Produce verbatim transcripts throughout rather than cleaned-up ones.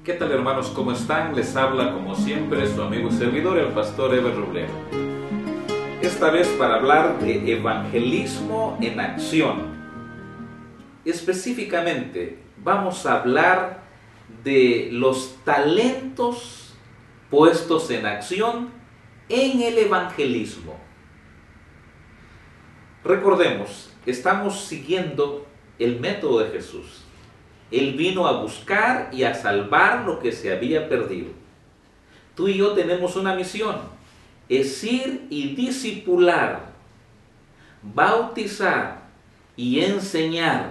¿Qué tal, hermanos? ¿Cómo están? Les habla como siempre su amigo y servidor, el pastor Eber Robledo. Esta vez para hablar de evangelismo en acción. Específicamente vamos a hablar de los talentos puestos en acción en el evangelismo. Recordemos, estamos siguiendo el método de Jesús. Él vino a buscar y a salvar lo que se había perdido. Tú y yo tenemos una misión, es ir y discipular, bautizar y enseñar.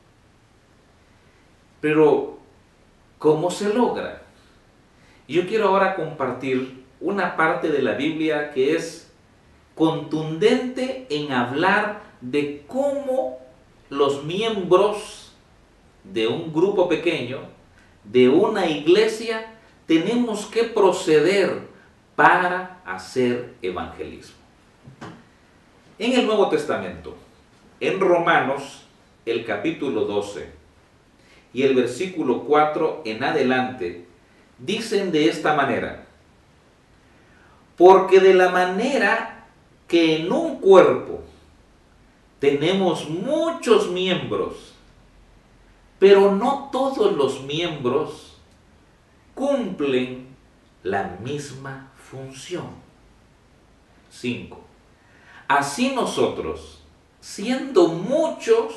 Pero, ¿cómo se logra? Yo quiero ahora compartir una parte de la Biblia que es contundente en hablar de cómo los miembros de un grupo pequeño, de una iglesia, tenemos que proceder para hacer evangelismo. En el Nuevo Testamento, en Romanos, el capítulo doce y el versículo cuatro en adelante, dicen de esta manera: porque de la manera que en un cuerpo tenemos muchos miembros, pero no todos los miembros cumplen la misma función. cinco. Así nosotros, siendo muchos,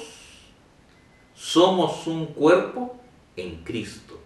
somos un cuerpo en Cristo,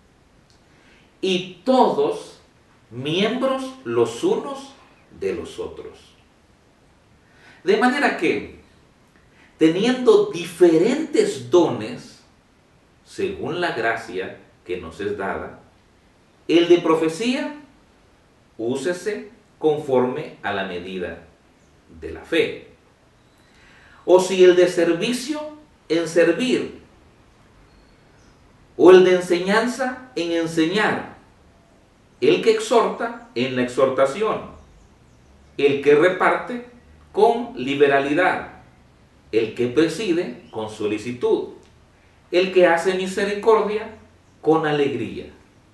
y todos miembros los unos de los otros. De manera que, teniendo diferentes dones, según la gracia que nos es dada, el de profecía, úsese conforme a la medida de la fe. O si el de servicio, en servir. O el de enseñanza, en enseñar. El que exhorta, en la exhortación. El que reparte, con liberalidad. El que preside, con solicitud. El que hace misericordia, con alegría.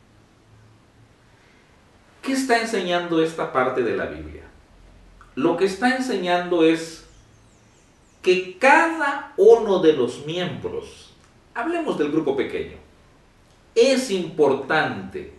¿Qué está enseñando esta parte de la Biblia? Lo que está enseñando es que cada uno de los miembros, hablemos del grupo pequeño, es importante.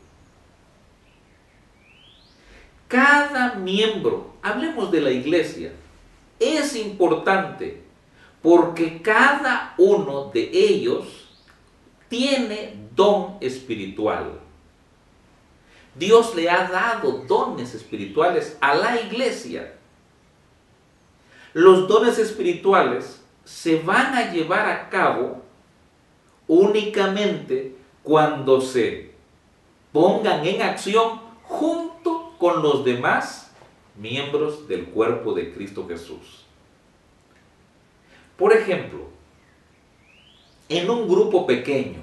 Cada miembro, hablemos de la iglesia, es importante. Porque cada uno de ellos tiene don espiritual. Dios le ha dado dones espirituales a la iglesia. Los dones espirituales se van a llevar a cabo únicamente cuando se pongan en acción junto con los demás miembros del cuerpo de Cristo Jesús. Por ejemplo, en un grupo pequeño,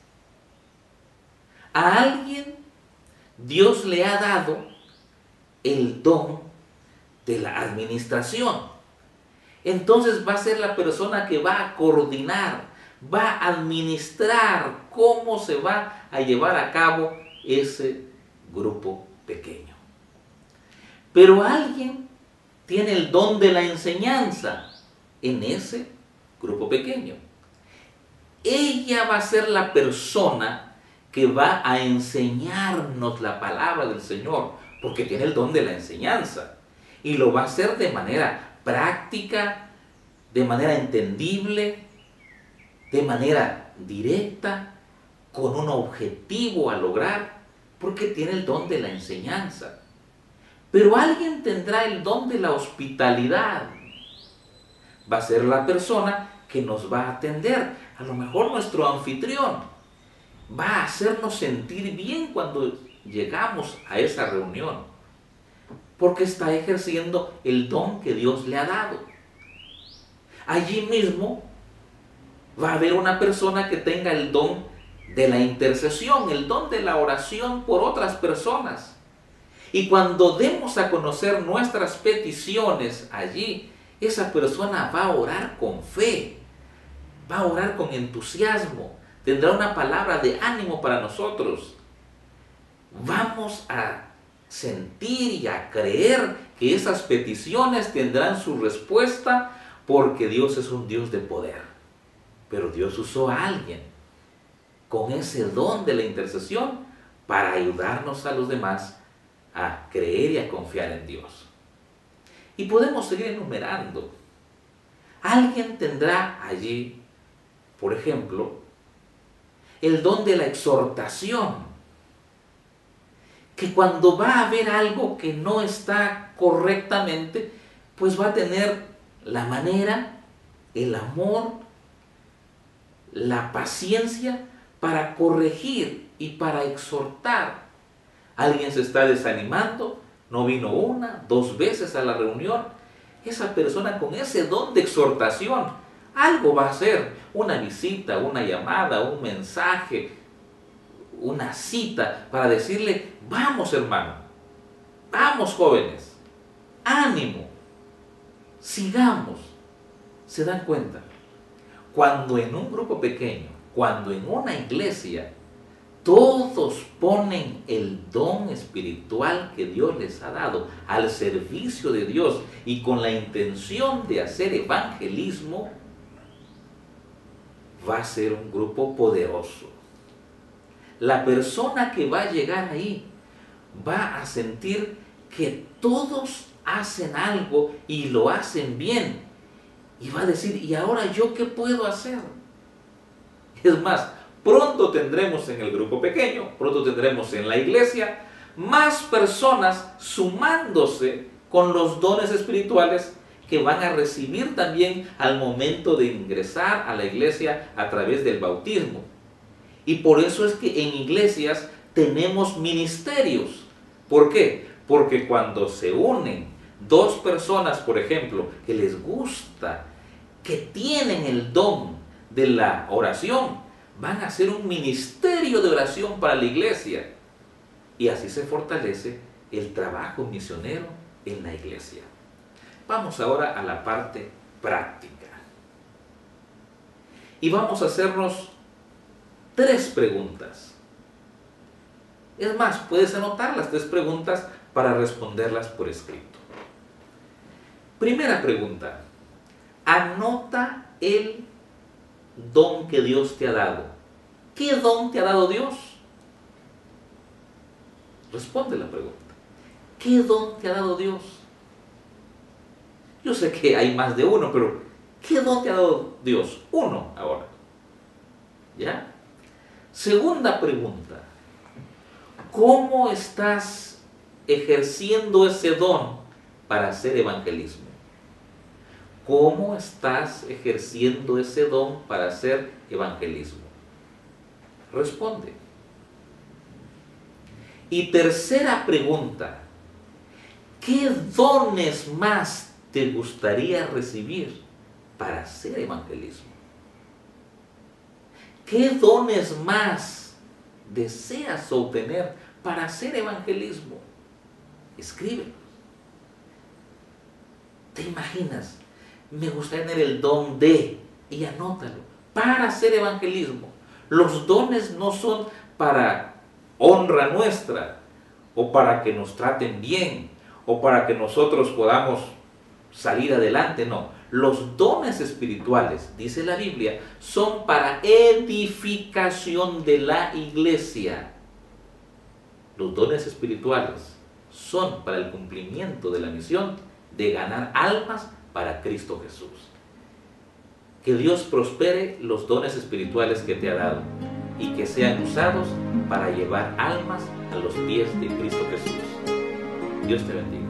a alguien Dios le ha dado el don de la administración. Entonces va a ser la persona que va a coordinar, va a administrar cómo se va a llevar a cabo ese grupo pequeño. Pero alguien tiene el don de la enseñanza en ese grupo pequeño. Ella va a ser la persona que va a enseñarnos la palabra del Señor, porque tiene el don de la enseñanza. Y lo va a hacer de manera práctica, de manera entendible, de manera directa, con un objetivo a lograr, porque tiene el don de la enseñanza. Pero alguien tendrá el don de la hospitalidad. Va a ser la persona que nos va a atender. A lo mejor nuestro anfitrión va a hacernos sentir bien cuando llegamos a esa reunión, porque está ejerciendo el don que Dios le ha dado. Allí mismo va a haber una persona que tenga el don de la intercesión, el don de la oración por otras personas. Y cuando demos a conocer nuestras peticiones allí, esa persona va a orar con fe, va a orar con entusiasmo, tendrá una palabra de ánimo para nosotros. vamos a sentir y a creer que esas peticiones tendrán su respuesta, porque Dios es un Dios de poder. Pero Dios usó a alguien con ese don de la intercesión para ayudarnos a los demás a creer y a confiar en Dios. Y podemos seguir enumerando. Alguien tendrá allí, por ejemplo, el don de la exhortación, que cuando va a haber algo que no está correctamente, pues va a tener la manera, el amor, la paciencia para corregir y para exhortar. Alguien se está desanimando, no vino una, dos veces a la reunión. Esa persona con ese don de exhortación, algo va a hacer, una visita, una llamada, un mensaje, una cita para decirle, vamos hermano, vamos jóvenes, ánimo, sigamos. ¿Se dan cuenta? Cuando en un grupo pequeño, cuando en una iglesia, todos ponen el don espiritual que Dios les ha dado al servicio de Dios y con la intención de hacer evangelismo, va a ser un grupo poderoso. La persona que va a llegar ahí va a sentir que todos hacen algo y lo hacen bien. Y va a decir, ¿y ahora yo qué puedo hacer? Es más, pronto tendremos en el grupo pequeño, pronto tendremos en la iglesia, más personas sumándose con los dones espirituales que van a recibir también al momento de ingresar a la iglesia a través del bautismo. Y por eso es que en iglesias tenemos ministerios. ¿Por qué? Porque cuando se unen dos personas, por ejemplo, que les gusta, que tienen el don de la oración, van a hacer un ministerio de oración para la iglesia. Y así se fortalece el trabajo misionero en la iglesia. Vamos ahora a la parte práctica. Y vamos a hacernos tres preguntas. Es más, puedes anotar las tres preguntas para responderlas por escrito. Primera pregunta. Anota el don que Dios te ha dado. ¿Qué don te ha dado Dios? Responde la pregunta. ¿Qué don te ha dado Dios? Yo sé que hay más de uno, pero ¿qué don te ha dado Dios? Uno ahora. ¿Ya? Segunda pregunta. ¿Cómo estás ejerciendo ese don para hacer evangelismo? ¿Cómo estás ejerciendo ese don para hacer evangelismo? Responde. Y tercera pregunta. ¿Qué dones más te gustaría recibir para hacer evangelismo? ¿Qué dones más deseas obtener para hacer evangelismo? Escríbelos. ¿Te imaginas? Me gustaría tener el don de, y anótalo, para hacer evangelismo. Los dones no son para honra nuestra, o para que nos traten bien, o para que nosotros podamos salir adelante, no. Los dones espirituales, dice la Biblia, son para edificación de la iglesia. Los dones espirituales son para el cumplimiento de la misión de ganar almas para Cristo Jesús. Que Dios prospere los dones espirituales que te ha dado y que sean usados para llevar almas a los pies de Cristo Jesús. Dios te bendiga.